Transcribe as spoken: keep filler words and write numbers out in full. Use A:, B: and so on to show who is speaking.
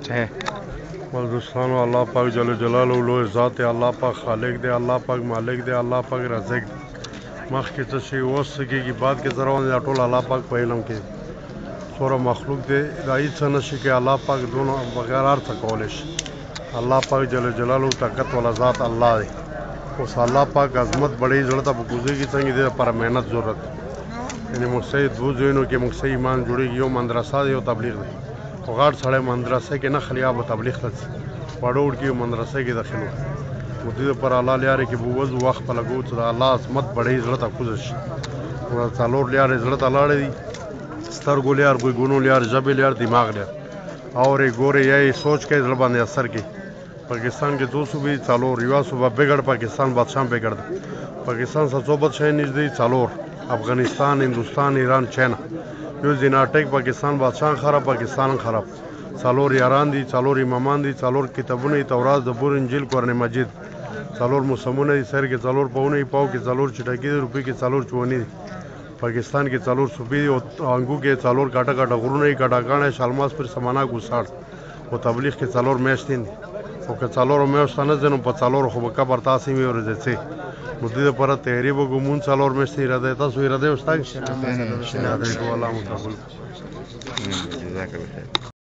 A: है
B: दोस्तों अल्लाह पाक जल जलालहू लोह ज़ात अल्लाह पाक खालिक दे, अल्लाह पाक मालिक दे, अल्लाह पाक रज़ाक दे। मख के څه شي اوس کېږي بعد کې زروان دا ټول الله پاک په علم کې سوره مخلوق دی دا هیڅ نشي کې الله پاک دونو بغیر هر څه کولی شي. الله پاک جل جلاله طاقت والا ذات الله دی. اوس الله پاک عظمت بڑی زړه ته بګوزيږي څنګه دې پر مهنت ضرورت یعنی موږ سید دو ځینو کې موږ سې ایمان جوړیږي یو مدرسه دی او تبلیغ دی. غاړ سړی مدرسه کې نه خلیاب او تبلیغ ته وړوړ کې مدرسه کې داخلو مدیر پر الله لیاره کې بوز وخت په لګو چې الله عظمت بڑی زړه ته کوزش او څلور لیاره زړه ته لاړې دي سترګو لیار ګوي ګونو لیار جبې لیار دماغ لیار اور ګورې یې سوچ کې زړه باندې اثر کې पाकिस्तान के दो सूबे चालोर युवा सूबा बिगड़ पाकिस्तान बादशाह बिगड़ पाकिस्तान से सोबत शह नजदी चालोर अफगानिस्तान हिंदुस्तान ईरान चाइना यो जिनाटेक पाकिस्तान बादशाह खराब पाकिस्तान खराब चालोर यारान दी चालोर इमामान दी चालोर किताबुन तौरात जबूर इंजिल कुरान मजीद चालोर मुसलमान सर के चालोर पौने पाव के चालोर चिटकी रुपये के चालोर चुवनी पाकिस्तान के चालोर सूबे आंगू के चालोर काटा काटा गुरु नहीं काटा काने शालमास पर समाना गुसाड़ वो तबलीग के चालोर मैच दिन او که څلورو میاشتو نه ځنو په څلورو خو به قبر تاسې مې ورځې څه نو دې دپاره تیاري به کوو مونږ څلور میاشتې اراده تاسو اراده وستا اراده کوو الله مو قبول